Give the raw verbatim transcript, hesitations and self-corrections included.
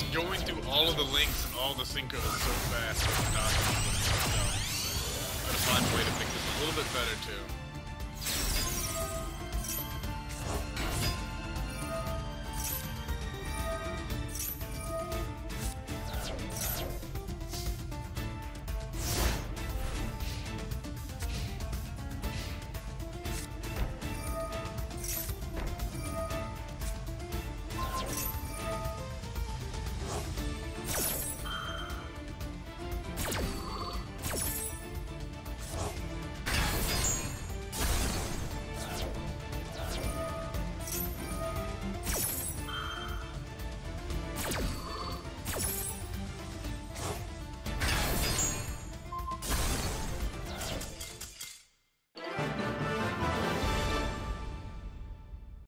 just going through all of the links and all the syncos so fast. It's not, you know, gotta find a way to make this a little bit better too.